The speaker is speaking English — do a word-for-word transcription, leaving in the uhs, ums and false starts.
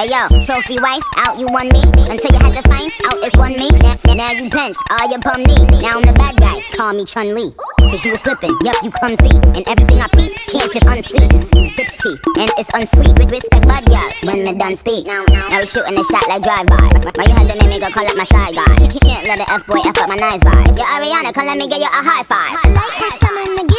Hey yo, trophy wife, out you won me. Until you had to find out it's one me. Now, now you benched all your bum knee. Now I'm the bad guy, call me Chun-Li. Cause you was slipping, yup, you clumsy. And everything I peep, can't just unsee. Sips tea, and it's unsweet. With respect, bud, yeah, when me done speak. Now, now we shooting a shot like drive-by. Why you had to make me go call up my side guy? Can't let the F-boy F up my nice vibe. Yo, Ariana, come let me get you a high five. I like this coming together.